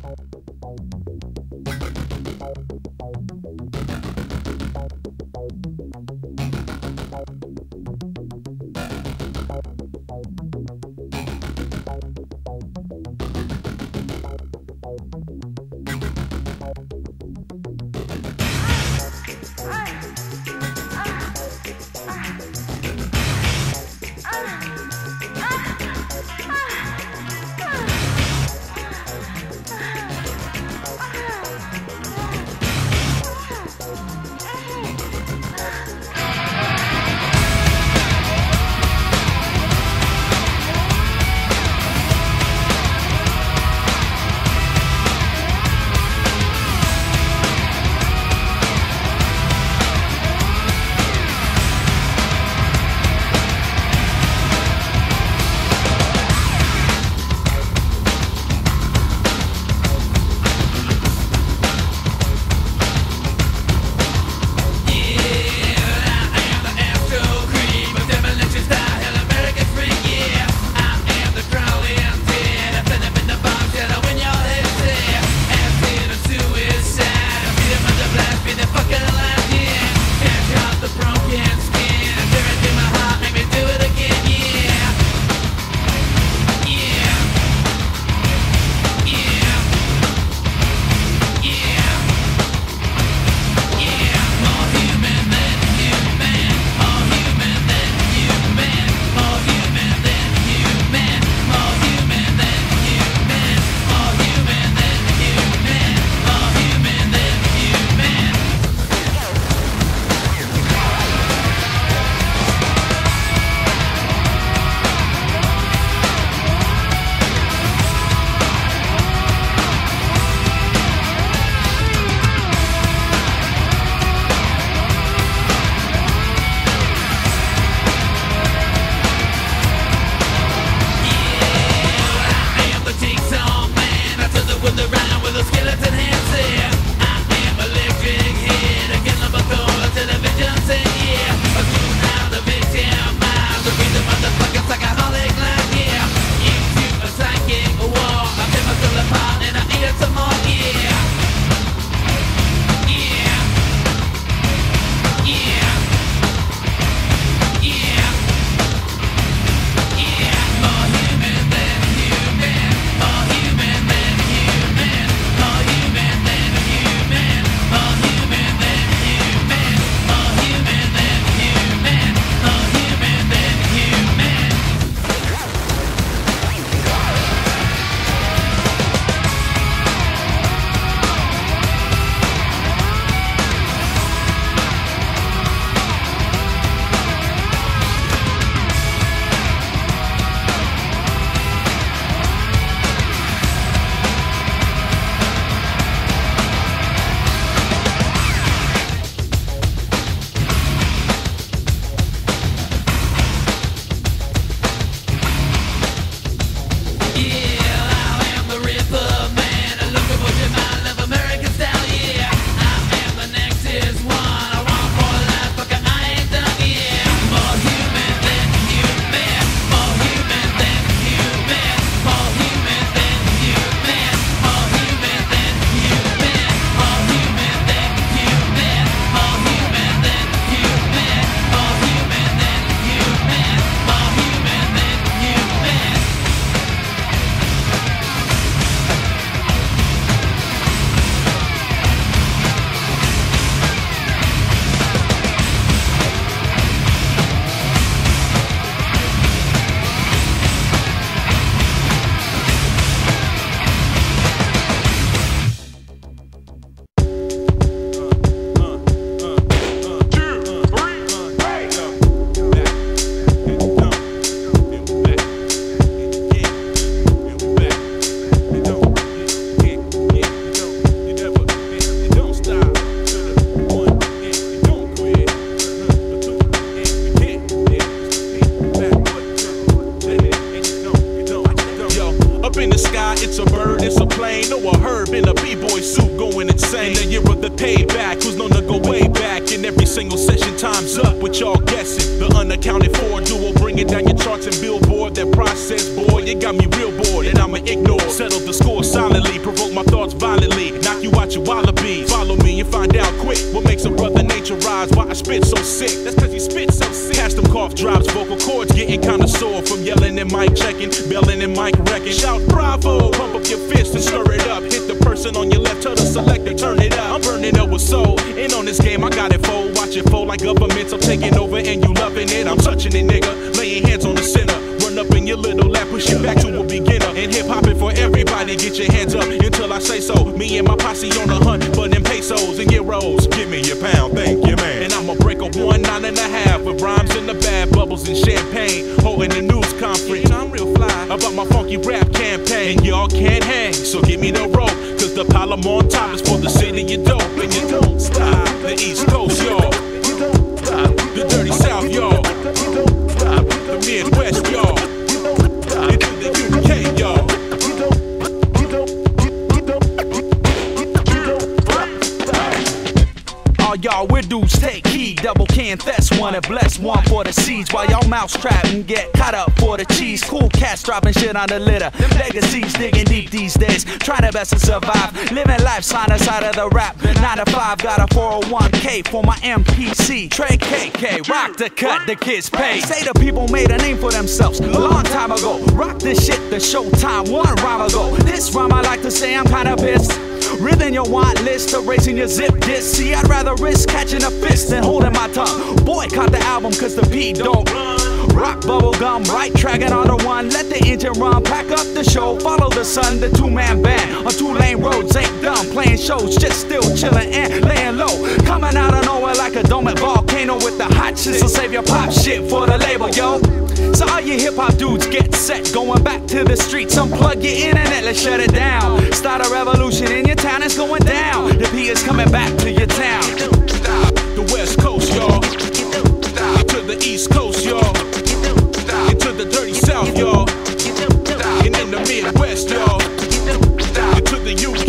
It's a bird, it's a plane. No, a herb in a b-boy suit going insane. In the year of the payback, who's known to go way back. In every single session, time's up with y'all guessing. The unaccounted for duo, bringing down your charts and Billboard. That process, boy, it got me real bored, and I'ma ignore. Settle the score silently, provoke my thoughts violently, knock you out your wallabies. Follow me and find out quick what makes a brother nature rise. Why I spit so sick? That's cause he spit so sick. Cast them cough drops, vocal cords getting kinda sore from yelling and mic checking, belling and mic wrecking. Shout bravo, pump up your fist and stir it up. Hit the person on your left, tell the selector turn it up. I'm burning up with soul, and on this game I got it fold. Watch it fold like governments, I'm taking over and you loving it. I'm touching it, nigga, laying hands on the center. Run up in your little lap, push you back to a beginner. And hip hopping for everybody, get your hands up until I say so. Me and my posse on the hunt for them pesos and euros. Give me your pound, thank you, man. And I'ma break a 1.5 with rhymes in the bad, bubbles and champagne. Holding the news conference, you know I'm real fly about my funky rap campaign. And y'all can't hang, so give me the rope, cause the pile I'm on top is for the city you dope. And you don't stop, the East Coast, y'all. The dirty South, y'all. The Midwest, y'all. Into the UK, y'all. All y'all weird dudes take heed, double can that's one and bless one for the seeds. While y'all mouse trap and get caught up for the cheese. Cool cats dropping shit on the litter, legacies digging deep these days, trying their best to survive, living life side to side of the rap. 9 to 5, got a 401k for my MPC. Trey KK, rock the cut, the kids pay. Say the people made a name for themselves a long time ago. Rock this shit, the showtime one rhyme ago. This rhyme I like to say I'm kinda pissed. Ripping your want list, erasing your zip disk. See, I'd rather risk catching a fist than holding my tongue. Boycott the album cause the beat don't rock bubble gum, right tracking on the one. Let the engine run, pack up the show, follow the sun. The two-man band on 2-lane roads ain't dumb. Playing shows, just still chilling and laying low. Coming out of nowhere like a dome at volcano with the hot shit. So save your pop shit for the label, yo. So all you hip-hop dudes get set, going back to the streets. Unplug your internet, let's shut it down. Start a revolution in your town, it's going down. The P is coming back to your town. The West Coast, y'all. To the East Coast, y'all. Into the dirty South, y'all. And in the Midwest, y'all. Into the UK.